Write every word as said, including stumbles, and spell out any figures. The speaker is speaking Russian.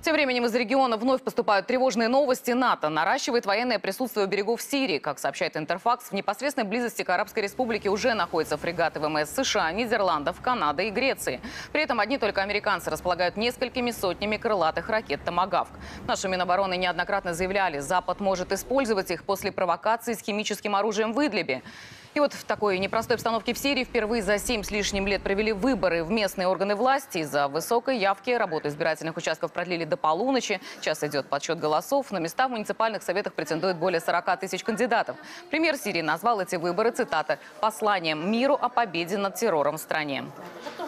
Тем временем из региона вновь поступают тревожные новости. НАТО наращивает военное присутствие у берегов Сирии. Как сообщает Интерфакс, в непосредственной близости к Арабской Республике уже находятся фрегаты ВМС США, Нидерландов, Канады и Греции. При этом одни только американцы располагают несколькими сотнями крылатых ракет «Томагавк». Наши Минобороны неоднократно заявляли, Запад может использовать их после провокации с химическим оружием в Идлибе. И вот в такой непростой обстановке в Сирии впервые за семь с лишним лет провели выборы в местные органы власти. Из-за высокой явки работу избирательных участков продлили до полуночи. Сейчас идет подсчет голосов. На места в муниципальных советах претендует более сорока тысяч кандидатов. Премьер Сирии назвал эти выборы, цитата, «посланием миру о победе над террором в стране».